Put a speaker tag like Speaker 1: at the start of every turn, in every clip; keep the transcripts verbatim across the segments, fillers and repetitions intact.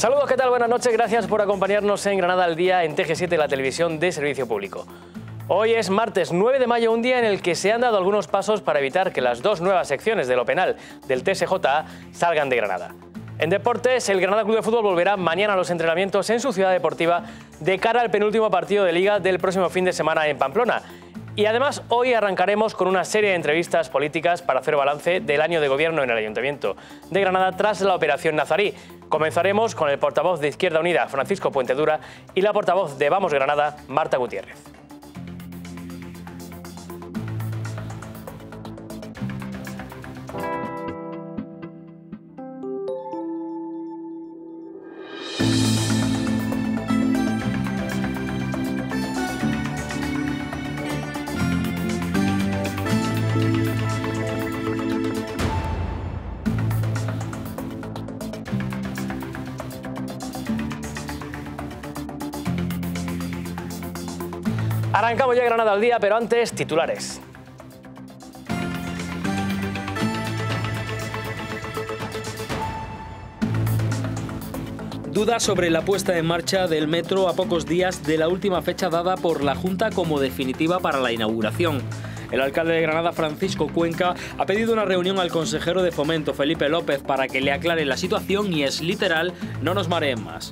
Speaker 1: Saludos, ¿qué tal? Buenas noches, gracias por acompañarnos en Granada al Día en T G siete, la televisión de servicio público. Hoy es martes nueve de mayo, un día en el que se han dado algunos pasos para evitar que las dos nuevas secciones de lo penal del T S J A salgan de Granada. En deportes, el Granada Club de Fútbol volverá mañana a los entrenamientos en su ciudad deportiva de cara al penúltimo partido de Liga del próximo fin de semana en Pamplona. Y además, hoy arrancaremos con una serie de entrevistas políticas para hacer balance del año de gobierno en el Ayuntamiento de Granada tras la Operación Nazarí. Comenzaremos con el portavoz de Izquierda Unida, Francisco Puentedura, y la portavoz de Vamos Granada, Marta Gutiérrez. Arrancamos ya Granada al Día, pero antes, titulares.
Speaker 2: Dudas sobre la puesta en marcha del metro a pocos días de la última fecha dada por la Junta como definitiva para la inauguración. El alcalde de Granada, Francisco Cuenca, ha pedido una reunión al consejero de Fomento, Felipe López, para que le aclare la situación y es literal: no nos mareen más.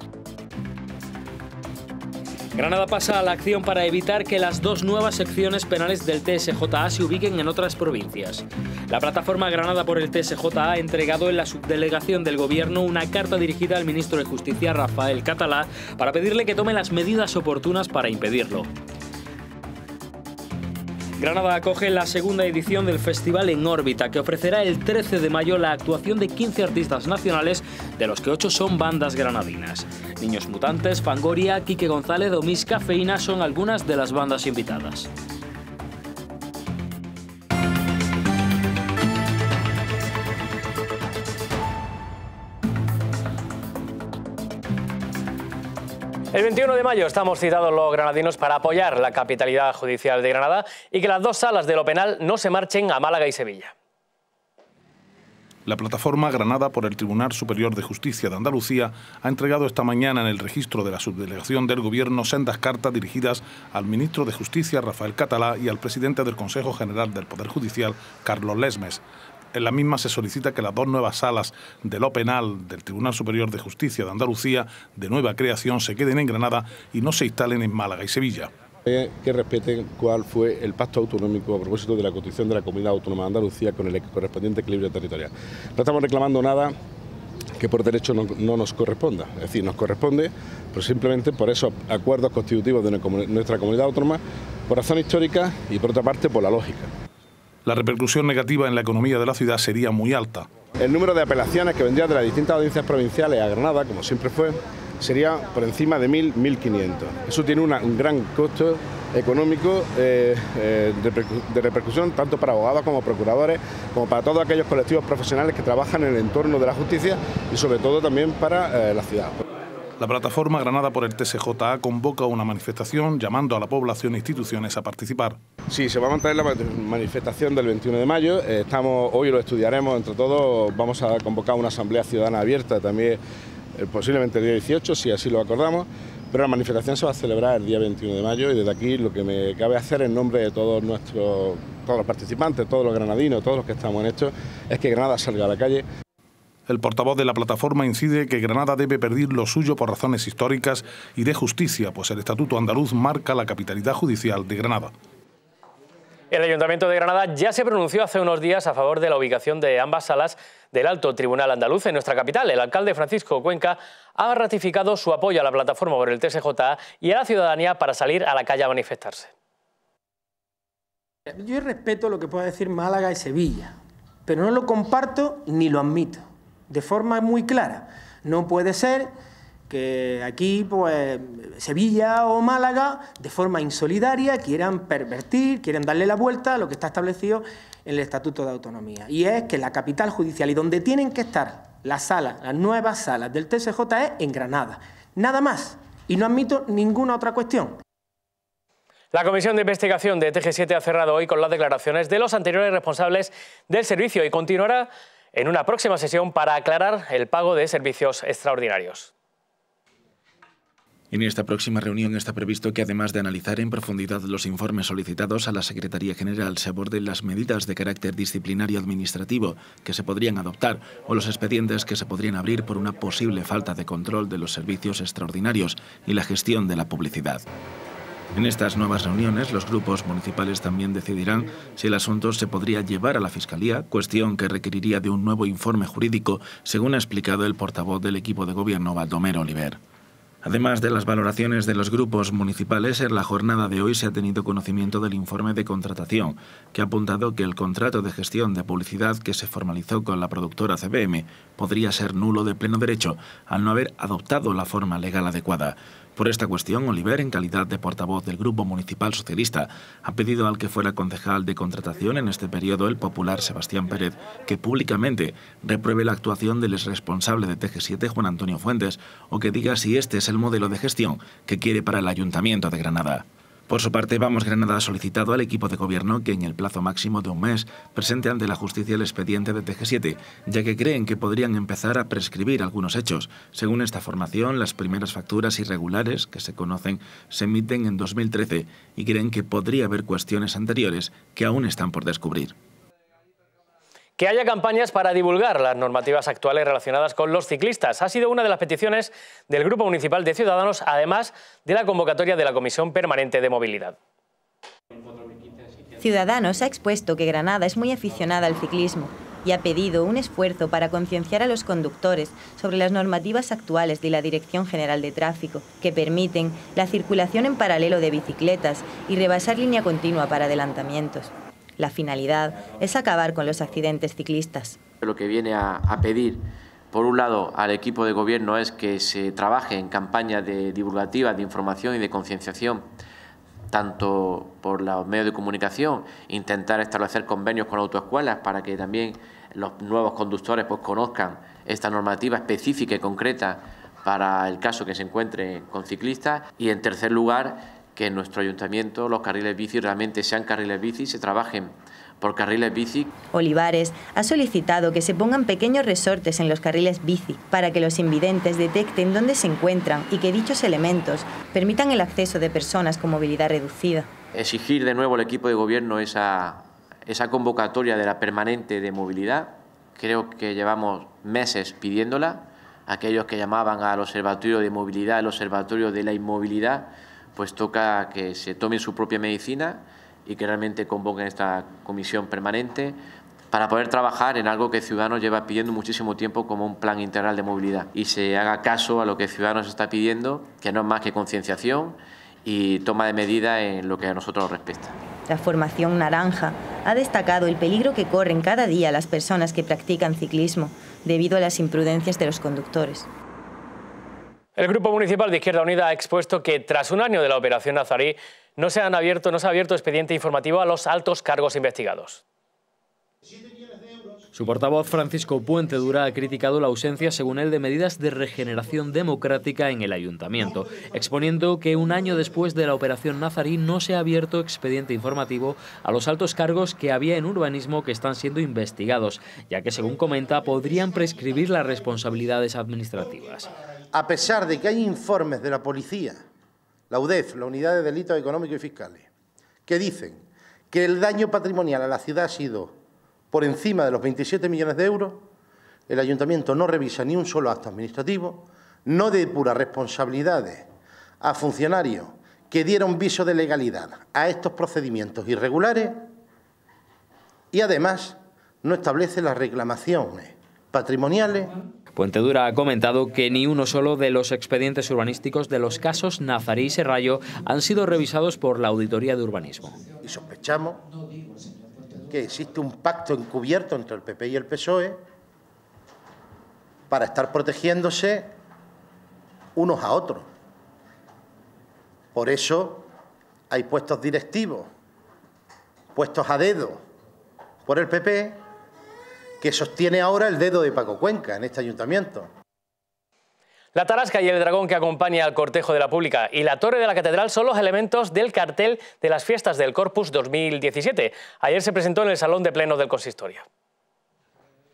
Speaker 2: Granada pasa a la acción para evitar que las dos nuevas secciones penales del T S J A se ubiquen en otras provincias. La plataforma Granada por el T S J A ha entregado en la subdelegación del Gobierno una carta dirigida al ministro de Justicia, Rafael Catalá, para pedirle que tome las medidas oportunas para impedirlo. Granada acoge la segunda edición del Festival En órbita, que ofrecerá el trece de mayo la actuación de quince artistas nacionales, de los que ocho son bandas granadinas. Niños Mutantes, Fangoria, Quique González o Miss Cafeína son algunas de las bandas invitadas.
Speaker 1: El veintiuno de mayo estamos citados los granadinos para apoyar la capitalidad judicial de Granada y que las dos salas de lo penal no se marchen a Málaga y Sevilla.
Speaker 3: La plataforma Granada por el Tribunal Superior de Justicia de Andalucía ha entregado esta mañana en el registro de la subdelegación del Gobierno sendas cartas dirigidas al ministro de Justicia, Rafael Catalá, y al presidente del Consejo General del Poder Judicial, Carlos Lesmes. En la misma se solicita que las dos nuevas salas de lo penal del Tribunal Superior de Justicia de Andalucía, de nueva creación, se queden en Granada y no se instalen en Málaga y Sevilla.
Speaker 4: Que respeten cuál fue el pacto autonómico a propósito de la constitución de la Comunidad Autónoma de Andalucía con el correspondiente equilibrio territorial. No estamos reclamando nada que por derecho no, no nos corresponda, es decir, nos corresponde, pero simplemente por esos acuerdos constitutivos de nuestra comunidad autónoma, por razón histórica y por otra parte por la lógica.
Speaker 3: La repercusión negativa en la economía de la ciudad sería muy alta.
Speaker 4: El número de apelaciones que vendría de las distintas audiencias provinciales a Granada, como siempre fue, sería por encima de mil, mil quinientos. Eso tiene una, un gran costo económico eh, eh, de, de repercusión tanto para abogados como procuradores, como para todos aquellos colectivos profesionales que trabajan en el entorno de la justicia y sobre todo también para eh, la ciudad.
Speaker 3: La plataforma Granada por el T S J A convoca una manifestación llamando a la población e instituciones a participar.
Speaker 4: Sí, se va a mantener la manifestación del veintiuno de mayo. Estamos, hoy lo estudiaremos entre todos. Vamos a convocar una asamblea ciudadana abierta también, posiblemente el día dieciocho, si así lo acordamos. Pero la manifestación se va a celebrar el día veintiuno de mayo y desde aquí lo que me cabe hacer en nombre de todos nuestros, todos los participantes, todos los granadinos, todos los que estamos en esto, es que Granada salga a la calle.
Speaker 3: El portavoz de la plataforma incide que Granada debe pedir lo suyo por razones históricas y de justicia, pues el Estatuto andaluz marca la capitalidad judicial de Granada.
Speaker 1: El Ayuntamiento de Granada ya se pronunció hace unos días a favor de la ubicación de ambas salas del Alto Tribunal Andaluz en nuestra capital. El alcalde Francisco Cuenca ha ratificado su apoyo a la plataforma por el T S J A y a la ciudadanía para salir a la calle a manifestarse.
Speaker 5: Yo respeto lo que pueda decir Málaga y Sevilla, pero no lo comparto ni lo admito. De forma muy clara. No puede ser que aquí, pues, Sevilla o Málaga, de forma insolidaria, quieran pervertir, quieran darle la vuelta a lo que está establecido en el Estatuto de Autonomía. Y es que la capital judicial y donde tienen que estar las salas, las nuevas salas del T S J A es en Granada. Nada más. Y no admito ninguna otra cuestión.
Speaker 1: La Comisión de Investigación de T G siete ha cerrado hoy con las declaraciones de los anteriores responsables del servicio y continuará en una próxima sesión para aclarar el pago de servicios extraordinarios.
Speaker 6: En esta próxima reunión está previsto que, además de analizar en profundidad los informes solicitados a la Secretaría General, se aborden las medidas de carácter disciplinario administrativo que se podrían adoptar o los expedientes que se podrían abrir por una posible falta de control de los servicios extraordinarios y la gestión de la publicidad. En estas nuevas reuniones, los grupos municipales también decidirán si el asunto se podría llevar a la Fiscalía, cuestión que requeriría de un nuevo informe jurídico, según ha explicado el portavoz del equipo de gobierno, Baldomero Oliver. Además de las valoraciones de los grupos municipales, en la jornada de hoy se ha tenido conocimiento del informe de contratación, que ha apuntado que el contrato de gestión de publicidad que se formalizó con la productora C B M podría ser nulo de pleno derecho al no haber adoptado la forma legal adecuada. Por esta cuestión, Oliver, en calidad de portavoz del Grupo Municipal Socialista, ha pedido al que fuera concejal de contratación en este periodo, el popular Sebastián Pérez, que públicamente repruebe la actuación del exresponsable de T G siete, Juan Antonio Fuentes, o que diga si este es el modelo de gestión que quiere para el Ayuntamiento de Granada. Por su parte, Vamos Granada ha solicitado al equipo de gobierno que en el plazo máximo de un mes presente ante la justicia el expediente de T G siete, ya que creen que podrían empezar a prescribir algunos hechos. Según esta formación, las primeras facturas irregulares que se conocen se emiten en dos mil trece y creen que podría haber cuestiones anteriores que aún están por descubrir.
Speaker 1: Que haya campañas para divulgar las normativas actuales relacionadas con los ciclistas ha sido una de las peticiones del Grupo Municipal de Ciudadanos, además de la convocatoria de la Comisión Permanente de Movilidad.
Speaker 7: Ciudadanos ha expuesto que Granada es muy aficionada al ciclismo y ha pedido un esfuerzo para concienciar a los conductores sobre las normativas actuales de la Dirección General de Tráfico, que permiten la circulación en paralelo de bicicletas y rebasar línea continua para adelantamientos. La finalidad es acabar con los accidentes ciclistas.
Speaker 8: Lo que viene a, a pedir, por un lado, al equipo de gobierno es que se trabaje en campañas de divulgativas, de información y de concienciación, tanto por los medios de comunicación, intentar establecer convenios con autoescuelas para que también los nuevos conductores pues, conozcan esta normativa específica y concreta para el caso que se encuentre con ciclistas, y en tercer lugar, que en nuestro ayuntamiento los carriles bici realmente sean carriles bici y se trabajen por carriles bici.
Speaker 7: Olivares ha solicitado que se pongan pequeños resortes en los carriles bici para que los invidentes detecten dónde se encuentran y que dichos elementos permitan el acceso de personas con movilidad reducida.
Speaker 8: Exigir de nuevo al equipo de gobierno esa, esa convocatoria de la permanente de movilidad. Creo que llevamos meses pidiéndola. Aquellos que llamaban al observatorio de movilidad, el observatorio de la inmovilidad, pues toca que se tomen su propia medicina y que realmente convoquen esta comisión permanente para poder trabajar en algo que Ciudadanos lleva pidiendo muchísimo tiempo como un plan integral de movilidad, y se haga caso a lo que Ciudadanos está pidiendo, que no es más que concienciación y toma de medidas en lo que a nosotros nos respecta.
Speaker 7: La formación naranja ha destacado el peligro que corren cada día las personas que practican ciclismo debido a las imprudencias de los conductores.
Speaker 1: El Grupo Municipal de Izquierda Unida ha expuesto que tras un año de la Operación Nazarí no se han abierto, no se ha abierto expediente informativo a los altos cargos investigados.
Speaker 2: Su portavoz, Francisco Puentedura, ha criticado la ausencia, según él, de medidas de regeneración democrática en el ayuntamiento, exponiendo que un año después de la Operación Nazarí no se ha abierto expediente informativo a los altos cargos que había en urbanismo que están siendo investigados, ya que, según comenta, podrían prescribir las responsabilidades administrativas.
Speaker 9: A pesar de que hay informes de la policía, la U D E F, la Unidad de Delitos Económicos y Fiscales, que dicen que el daño patrimonial a la ciudad ha sido por encima de los veintisiete millones de euros, el ayuntamiento no revisa ni un solo acto administrativo, no depura responsabilidades a funcionarios que dieron viso de legalidad a estos procedimientos irregulares y, además, no establece las reclamaciones patrimoniales.
Speaker 2: Puentedura ha comentado que ni uno solo de los expedientes urbanísticos de los casos Nazarí y Serrallo han sido revisados por la Auditoría de Urbanismo.
Speaker 9: Y sospechamos que existe un pacto encubierto entre el P P y el P S O E para estar protegiéndose unos a otros. Por eso hay puestos directivos, puestos a dedo por el P P, que sostiene ahora el dedo de Paco Cuenca en este ayuntamiento.
Speaker 1: La tarasca y el dragón que acompaña al cortejo de la Pública y la torre de la Catedral son los elementos del cartel de las fiestas del Corpus dos mil diecisiete. Ayer se presentó en el Salón de Plenos del Consistorio.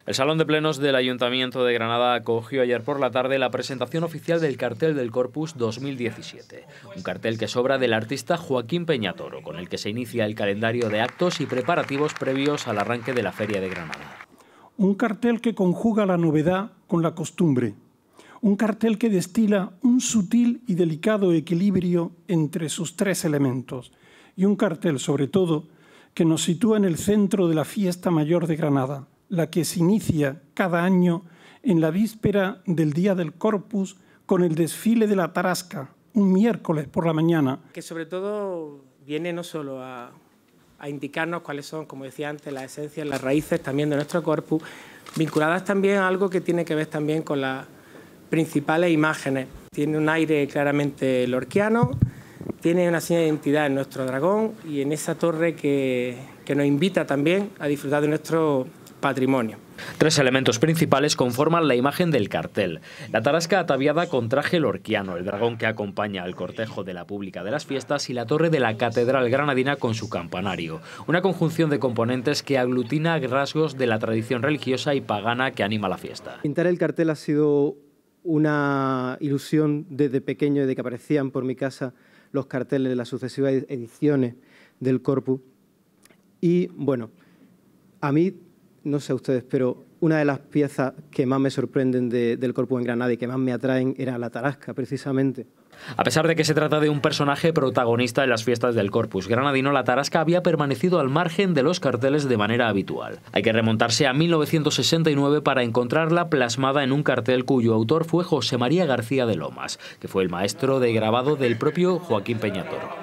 Speaker 2: El Salón de Plenos del Ayuntamiento de Granada acogió ayer por la tarde la presentación oficial del cartel del Corpus dos mil diecisiete. Un cartel que es obra del artista Joaquín Peñatoro, con el que se inicia el calendario de actos y preparativos previos al arranque de la Feria de Granada.
Speaker 10: Un cartel que conjuga la novedad con la costumbre. Un cartel que destila un sutil y delicado equilibrio entre sus tres elementos. Y un cartel, sobre todo, que nos sitúa en el centro de la Fiesta Mayor de Granada, la que se inicia cada año en la víspera del Día del Corpus con el desfile de la Tarasca, un miércoles por la mañana.
Speaker 5: Que sobre todo viene no solo a, a indicarnos cuáles son, como decía antes, las esencias, las raíces también de nuestro corpus, vinculadas también a algo que tiene que ver también con las principales imágenes. Tiene un aire claramente lorquiano, tiene una señal de identidad en nuestro dragón y en esa torre que, que nos invita también a disfrutar de nuestro patrimonio.
Speaker 2: Tres elementos principales conforman la imagen del cartel. La tarasca ataviada con traje lorquiano, el dragón que acompaña al cortejo de la pública de las fiestas y la torre de la catedral granadina con su campanario. Una conjunción de componentes que aglutina rasgos de la tradición religiosa y pagana que anima la fiesta.
Speaker 11: Pintar el cartel ha sido una ilusión desde pequeño, desde que aparecían por mi casa los carteles de las sucesivas ediciones del Corpus. Y bueno, a mí, no sé a ustedes, pero una de las piezas que más me sorprenden de, del Corpus en Granada y que más me atraen era la tarasca, precisamente.
Speaker 2: A pesar de que se trata de un personaje protagonista en las fiestas del Corpus granadino, la tarasca había permanecido al margen de los carteles de manera habitual. Hay que remontarse a mil novecientos sesenta y nueve para encontrarla plasmada en un cartel cuyo autor fue José María García de Lomas, que fue el maestro de grabado del propio Joaquín Peñatoro.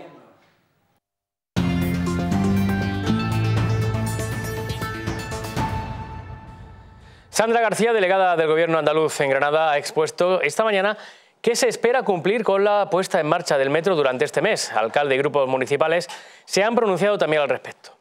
Speaker 1: Sandra García, delegada del Gobierno andaluz en Granada, ha expuesto esta mañana que se espera cumplir con la puesta en marcha del metro durante este mes. Alcalde y grupos municipales se han pronunciado también al respecto.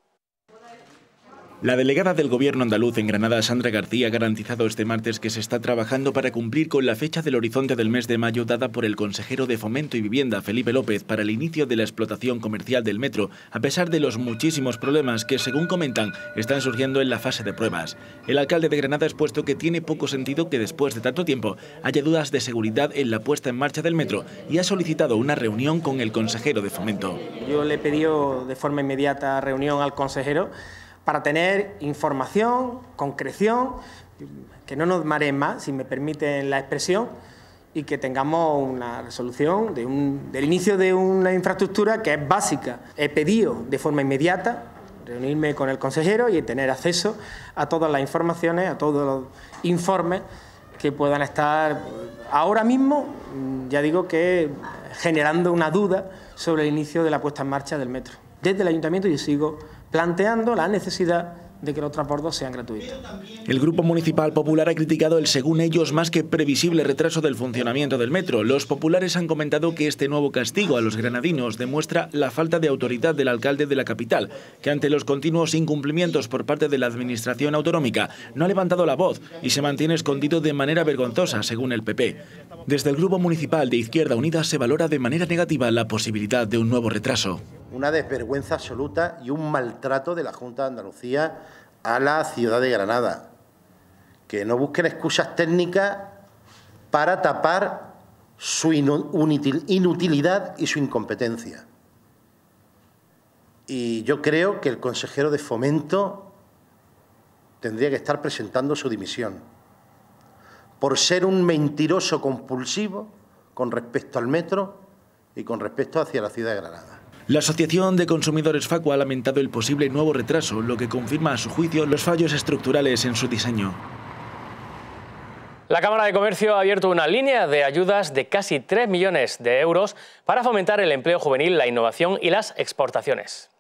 Speaker 6: La delegada del Gobierno andaluz en Granada, Sandra García, ha garantizado este martes que se está trabajando para cumplir con la fecha del horizonte del mes de mayo dada por el consejero de Fomento y Vivienda, Felipe López, para el inicio de la explotación comercial del metro, a pesar de los muchísimos problemas que, según comentan, están surgiendo en la fase de pruebas. El alcalde de Granada ha expuesto que tiene poco sentido que después de tanto tiempo haya dudas de seguridad en la puesta en marcha del metro y ha solicitado una reunión con el consejero de Fomento.
Speaker 5: Yo le he pedido de forma inmediata reunión al consejero para tener información, concreción, que no nos mareen más, si me permiten la expresión, y que tengamos una resolución de un, del inicio de una infraestructura que es básica. He pedido de forma inmediata reunirme con el consejero y tener acceso a todas las informaciones, a todos los informes que puedan estar ahora mismo, ya digo que generando una duda sobre el inicio de la puesta en marcha del metro. Desde el Ayuntamiento yo sigo planteando la necesidad de que los transbordos sean gratuitos.
Speaker 6: El Grupo Municipal Popular ha criticado el, según ellos, más que previsible retraso del funcionamiento del metro. Los populares han comentado que este nuevo castigo a los granadinos demuestra la falta de autoridad del alcalde de la capital, que ante los continuos incumplimientos por parte de la administración autonómica no ha levantado la voz y se mantiene escondido de manera vergonzosa, según el P P. Desde el Grupo Municipal de Izquierda Unida se valora de manera negativa la posibilidad de un nuevo retraso.
Speaker 9: Una desvergüenza absoluta y un maltrato de la Junta de Andalucía a la ciudad de Granada. Que no busquen excusas técnicas para tapar su inutilidad y su incompetencia. Y yo creo que el consejero de Fomento tendría que estar presentando su dimisión por ser un mentiroso compulsivo con respecto al metro y con respecto hacia la ciudad de Granada.
Speaker 6: La Asociación de Consumidores Facua ha lamentado el posible nuevo retraso, lo que confirma a su juicio los fallos estructurales en su diseño.
Speaker 1: La Cámara de Comercio ha abierto una línea de ayudas de casi tres millones de euros para fomentar el empleo juvenil, la innovación y las exportaciones.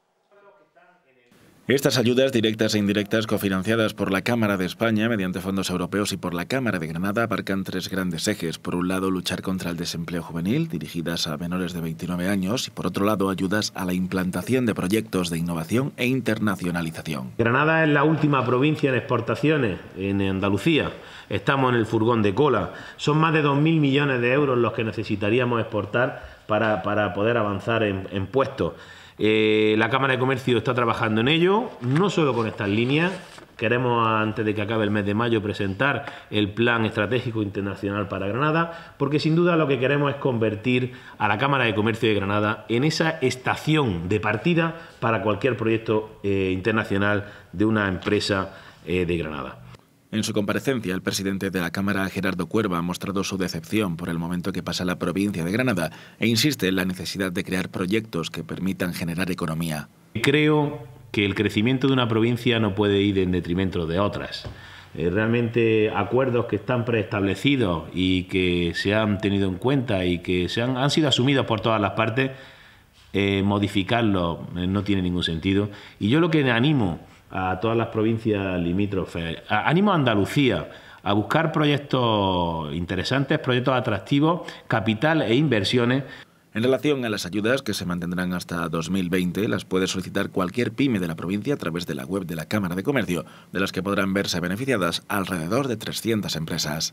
Speaker 6: Estas ayudas directas e indirectas cofinanciadas por la Cámara de España mediante fondos europeos y por la Cámara de Granada abarcan tres grandes ejes. Por un lado, luchar contra el desempleo juvenil, dirigidas a menores de veintinueve años, y por otro lado, ayudas a la implantación de proyectos de innovación e internacionalización.
Speaker 12: Granada es la última provincia en exportaciones en Andalucía. Estamos en el furgón de cola. Son más de dos mil millones de euros los que necesitaríamos exportar para, para poder avanzar en, en puestos. Eh, la Cámara de Comercio está trabajando en ello, no solo con estas líneas, Queremos, antes de que acabe el mes de mayo, presentar el Plan Estratégico Internacional para Granada, porque sin duda lo que queremos es convertir a la Cámara de Comercio de Granada en esa estación de partida para cualquier proyecto eh, internacional de una empresa eh, de Granada.
Speaker 6: En su comparecencia, el presidente de la Cámara, Gerardo Cuerva, ha mostrado su decepción por el momento que pasa la provincia de Granada e insiste en la necesidad de crear proyectos que permitan generar economía.
Speaker 12: Creo que el crecimiento de una provincia no puede ir en detrimento de otras. Eh, realmente acuerdos que están preestablecidos y que se han tenido en cuenta y que se han, han sido asumidos por todas las partes, eh, modificarlos eh, no tiene ningún sentido. Y yo lo que animo a todas las provincias limítrofes, a, animo a Andalucía a buscar proyectos interesantes, proyectos atractivos, capital e inversiones.
Speaker 6: En relación a las ayudas, que se mantendrán hasta dos mil veinte, las puede solicitar cualquier pyme de la provincia a través de la web de la Cámara de Comercio, de las que podrán verse beneficiadas alrededor de trescientas empresas.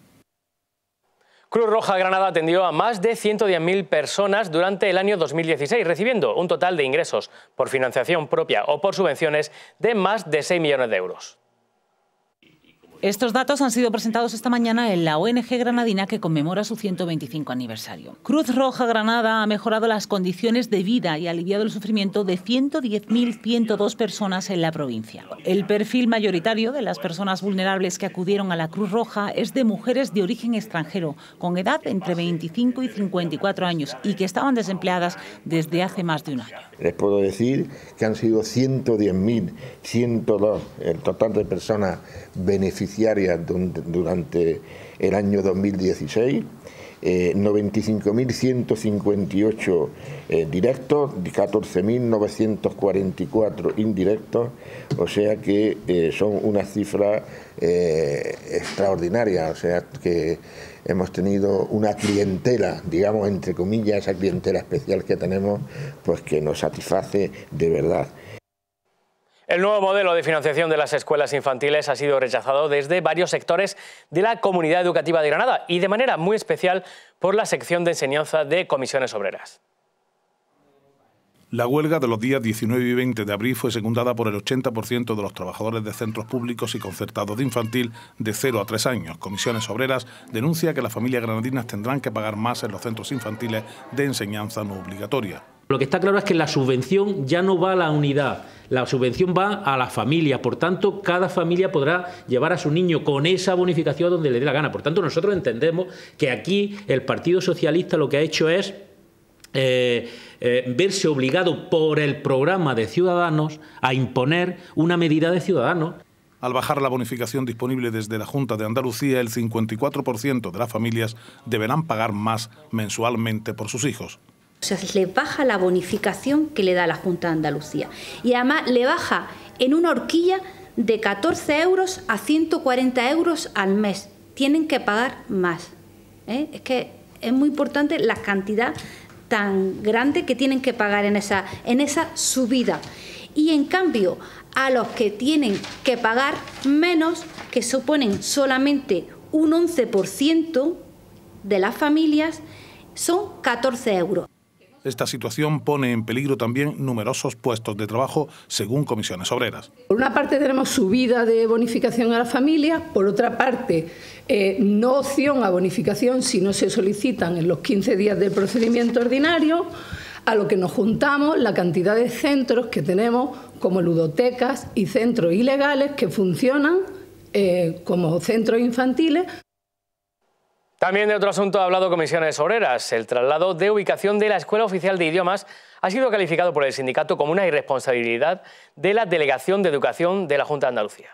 Speaker 1: Cruz Roja Granada atendió a más de ciento diez mil personas durante el año dos mil dieciséis, recibiendo un total de ingresos por financiación propia o por subvenciones de más de seis millones de euros.
Speaker 13: Estos datos han sido presentados esta mañana en la O N G granadina que conmemora su ciento veinticinco aniversario. Cruz Roja Granada ha mejorado las condiciones de vida y aliviado el sufrimiento de ciento diez mil ciento dos personas en la provincia. El perfil mayoritario de las personas vulnerables que acudieron a la Cruz Roja es de mujeres de origen extranjero, con edad entre veinticinco y cincuenta y cuatro años y que estaban desempleadas desde hace más de un año.
Speaker 14: Les puedo decir que han sido ciento diez mil ciento dos el total de personas beneficiarias durante el año dos mil dieciséis, eh, noventa y cinco mil ciento cincuenta y ocho eh, directos, catorce mil novecientos cuarenta y cuatro indirectos, o sea que eh, son unas cifras eh, extraordinarias, o sea que hemos tenido una clientela, digamos entre comillas, esa clientela especial que tenemos, pues que nos satisface de verdad.
Speaker 1: El nuevo modelo de financiación de las escuelas infantiles ha sido rechazado desde varios sectores de la comunidad educativa de Granada y de manera muy especial por la sección de enseñanza de Comisiones Obreras.
Speaker 3: La huelga de los días diecinueve y veinte de abril fue secundada por el ochenta por ciento de los trabajadores de centros públicos y concertados de infantil de cero a tres años. Comisiones Obreras denuncia que las familias granadinas tendrán que pagar más en los centros infantiles de enseñanza no obligatoria.
Speaker 2: Lo que está claro es que la subvención ya no va a la unidad, la subvención va a la familia, por tanto cada familia podrá llevar a su niño con esa bonificación donde le dé la gana. Por tanto nosotros entendemos que aquí el Partido Socialista lo que ha hecho es eh, eh, verse obligado por el programa de Ciudadanos a imponer una medida de Ciudadanos.
Speaker 3: Al bajar la bonificación disponible desde la Junta de Andalucía, el cincuenta y cuatro por ciento de las familias deberán pagar más mensualmente por sus hijos.
Speaker 15: O sea, le baja la bonificación que le da la Junta de Andalucía y además le baja en una horquilla de catorce euros a ciento cuarenta euros al mes. Tienen que pagar más. ¿eh? Es que es muy importante la cantidad tan grande que tienen que pagar en esa, en esa subida. Y en cambio, a los que tienen que pagar menos, que suponen solamente un once por ciento de las familias, son catorce euros.
Speaker 3: Esta situación pone en peligro también numerosos puestos de trabajo, según Comisiones Obreras.
Speaker 16: Por una parte tenemos subida de bonificación a las familias, por otra parte eh, no opción a bonificación si no se solicitan en los quince días del procedimiento ordinario, a lo que nos juntamos la cantidad de centros que tenemos como ludotecas y centros ilegales que funcionan eh, como centros infantiles.
Speaker 1: También de otro asunto ha hablado Comisiones Obreras. El traslado de ubicación de la Escuela Oficial de Idiomas ha sido calificado por el sindicato como una irresponsabilidad de la Delegación de Educación de la Junta de Andalucía.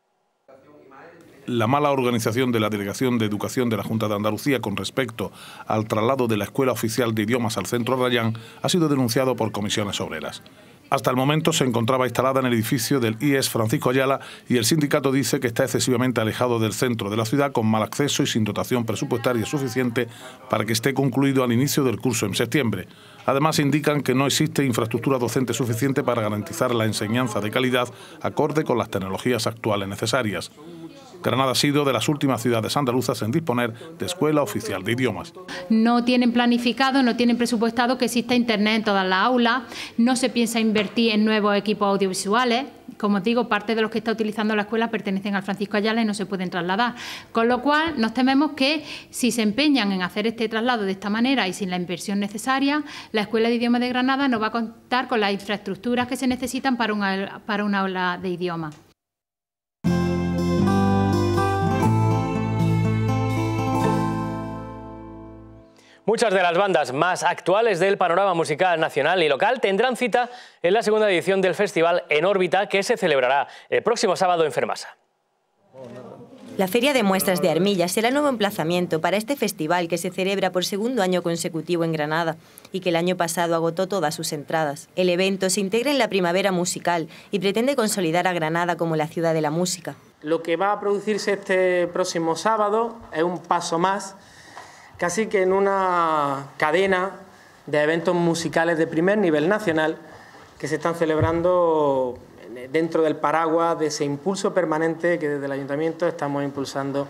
Speaker 3: La mala organización de la Delegación de Educación de la Junta de Andalucía con respecto al traslado de la Escuela Oficial de Idiomas al Centro Rayán ha sido denunciado por Comisiones Obreras. Hasta el momento se encontraba instalada en el edificio del I E S Francisco Ayala y el sindicato dice que está excesivamente alejado del centro de la ciudad, con mal acceso y sin dotación presupuestaria suficiente para que esté concluido al inicio del curso en septiembre. Además indican que no existe infraestructura docente suficiente para garantizar la enseñanza de calidad acorde con las tecnologías actuales necesarias. Granada ha sido de las últimas ciudades andaluzas en disponer de Escuela Oficial de Idiomas.
Speaker 17: No tienen planificado, no tienen presupuestado que exista Internet en todas las aulas, no se piensa invertir en nuevos equipos audiovisuales, como digo, parte de los que está utilizando la escuela pertenecen al Francisco Ayala y no se pueden trasladar. Con lo cual, nos tememos que si se empeñan en hacer este traslado de esta manera y sin la inversión necesaria, la Escuela de Idiomas de Granada no va a contar con las infraestructuras que se necesitan para una, para una aula de idioma.
Speaker 1: Muchas de las bandas más actuales del panorama musical nacional y local tendrán cita en la segunda edición del festival En órbita, que se celebrará el próximo sábado en Fermasa.
Speaker 7: La Feria de Muestras de Armilla será el nuevo emplazamiento para este festival que se celebra por segundo año consecutivo en Granada y que el año pasado agotó todas sus entradas. El evento se integra en la primavera musical y pretende consolidar a Granada como la ciudad de la música.
Speaker 5: Lo que va a producirse este próximo sábado es un paso más, casi que en una cadena de eventos musicales de primer nivel nacional que se están celebrando dentro del paraguas de ese impulso permanente que desde el Ayuntamiento estamos impulsando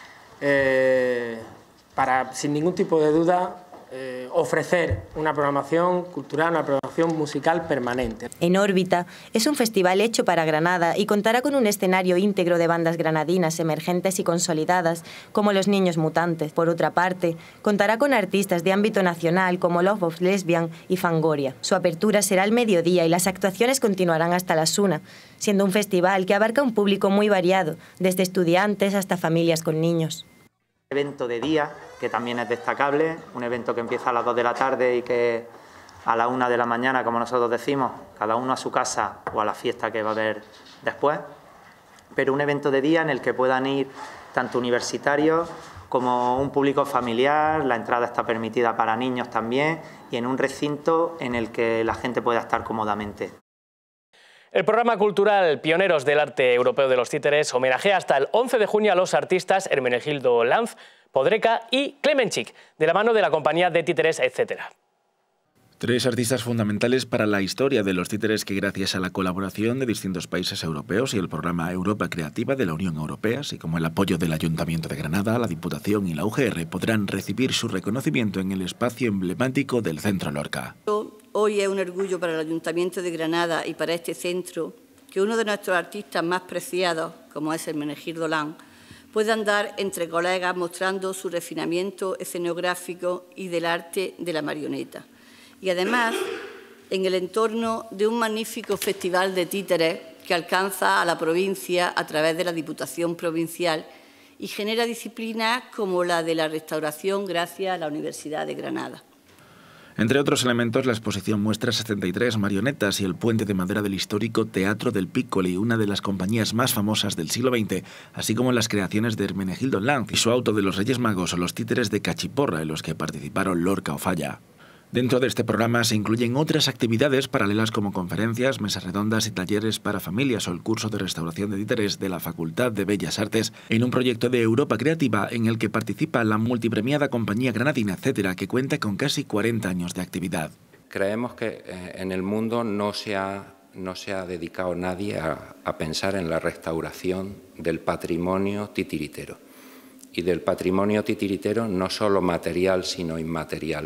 Speaker 5: eh, para, sin ningún tipo de duda, eh, ofrecer una programación cultural, una programación musical permanente.
Speaker 7: En órbita es un festival hecho para Granada y contará con un escenario íntegro de bandas granadinas emergentes y consolidadas, como Los Niños Mutantes. Por otra parte, contará con artistas de ámbito nacional como Love of Lesbian y Fangoria. Su apertura será al mediodía y las actuaciones continuarán hasta las una, siendo un festival que abarca un público muy variado, desde estudiantes hasta familias con niños.
Speaker 18: Evento de día, que también es destacable, un evento que empieza a las dos de la tarde y que a la una de la mañana, como nosotros decimos, cada uno a su casa o a la fiesta que va a haber después, pero un evento de día en el que puedan ir tanto universitarios como un público familiar, la entrada está permitida para niños también y en un recinto en el que la gente pueda estar cómodamente.
Speaker 1: El programa cultural Pioneros del Arte Europeo de los Títeres homenajea hasta el once de junio a los artistas Hermenegildo Lanz, Podreca y Klemenchik, de la mano de la compañía de títeres, etcétera.
Speaker 6: Tres artistas fundamentales para la historia de los títeres que, gracias a la colaboración de distintos países europeos y el programa Europa Creativa de la Unión Europea, así como el apoyo del Ayuntamiento de Granada, la Diputación y la U G R, podrán recibir su reconocimiento en el espacio emblemático del Centro Lorca.
Speaker 19: Hoy es un orgullo para el Ayuntamiento de Granada y para este centro que uno de nuestros artistas más preciados, como es Hermenegildo Lanz, pueda andar entre colegas mostrando su refinamiento escenográfico y del arte de la marioneta. Y además, en el entorno de un magnífico festival de títeres que alcanza a la provincia a través de la Diputación Provincial y genera disciplinas como la de la restauración gracias a la Universidad de Granada.
Speaker 6: Entre otros elementos, la exposición muestra setenta y tres marionetas y el puente de madera del histórico Teatro del Piccoli, una de las compañías más famosas del siglo veinte, así como las creaciones de Hermenegildo Lanz y su auto de los Reyes Magos o los títeres de Cachiporra, en los que participaron Lorca o Falla. Dentro de este programa se incluyen otras actividades paralelas como conferencias, mesas redondas y talleres para familias o el curso de restauración de títeres de la Facultad de Bellas Artes en un proyecto de Europa Creativa en el que participa la multipremiada compañía granadina, etcétera, que cuenta con casi cuarenta años de actividad.
Speaker 20: Creemos que eh, en el mundo no se ha, no se ha dedicado nadie a, a pensar en la restauración del patrimonio titiritero. Y del patrimonio titiritero no solo material, sino inmaterial,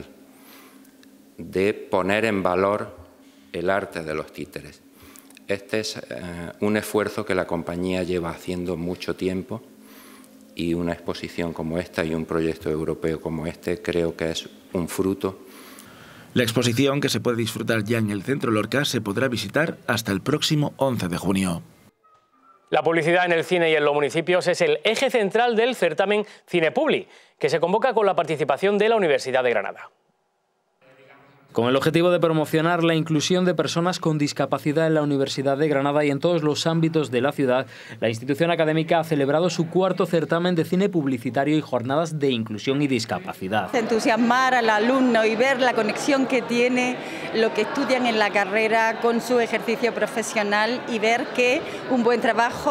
Speaker 20: de poner en valor el arte de los títeres. Este es eh, un esfuerzo que la compañía lleva haciendo mucho tiempo y una exposición como esta y un proyecto europeo como este creo que es un fruto.
Speaker 6: La exposición, que se puede disfrutar ya en el Centro Lorca, se podrá visitar hasta el próximo once de junio.
Speaker 1: La publicidad en el cine y en los municipios es el eje central del certamen Cinepubli, que se convoca con la participación de la Universidad de Granada.
Speaker 2: Con el objetivo de promocionar la inclusión de personas con discapacidad en la Universidad de Granada y en todos los ámbitos de la ciudad, la institución académica ha celebrado su cuarto certamen de cine publicitario y jornadas de inclusión y discapacidad.
Speaker 21: Entusiasmar al alumno y ver la conexión que tiene lo que estudian en la carrera con su ejercicio profesional y ver que un buen trabajo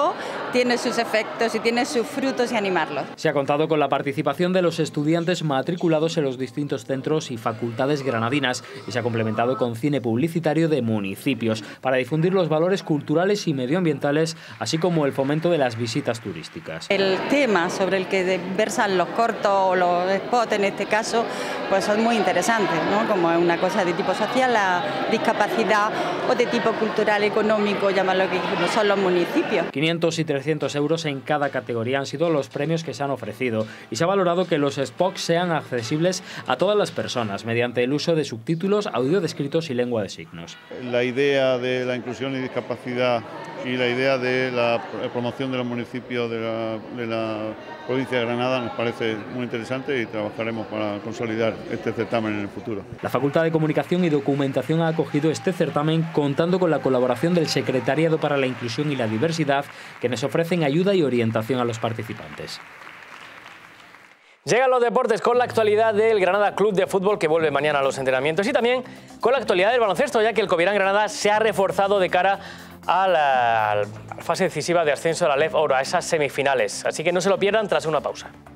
Speaker 21: tiene sus efectos y tiene sus frutos y animarlos.
Speaker 2: Se ha contado con la participación de los estudiantes matriculados en los distintos centros y facultades granadinas y se ha complementado con cine publicitario de municipios para difundir los valores culturales y medioambientales, así como el fomento de las visitas turísticas.
Speaker 21: El tema sobre el que versan los cortos o los spots en este caso, pues son muy interesantes, ¿no? Como es una cosa de tipo social, la discapacidad, o de tipo cultural, económico, llamarlo que no son los municipios.
Speaker 2: quinientos y trescientos euros en cada categoría han sido los premios que se han ofrecido y se ha valorado que los spots sean accesibles a todas las personas mediante el uso de subtítulos, audio descritos y lengua de signos.
Speaker 4: La idea de la inclusión y discapacidad y la idea de la promoción de los municipios de la, de la provincia de Granada nos parece muy interesante y trabajaremos para consolidar este certamen en el futuro.
Speaker 2: La Facultad de Comunicación y Documentación ha acogido este certamen contando con la colaboración del Secretariado para la Inclusión y la Diversidad, que nos ofrecen ayuda y orientación a los participantes.
Speaker 1: Llegan los deportes con la actualidad del Granada Club de Fútbol, que vuelve mañana a los entrenamientos, y también con la actualidad del baloncesto, ya que el Covirán Granada se ha reforzado de cara a la, a la fase decisiva de ascenso de la L E F Oro, a esas semifinales. Así que no se lo pierdan tras una pausa.